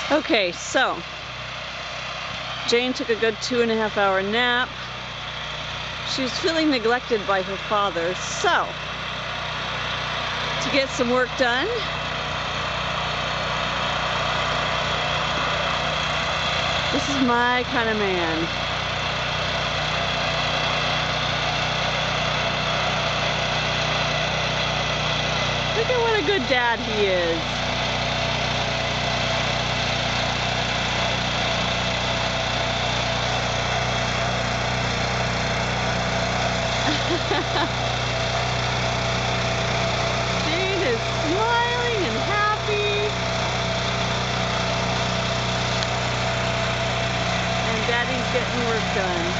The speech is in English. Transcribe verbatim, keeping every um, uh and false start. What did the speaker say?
Okay, so Jane took a good two and a half hour nap. She was feeling neglected by her father, so to get some work done, this is my kind of man. Look at what a good dad he is. Jane is smiling and happy. And Daddy's getting work done.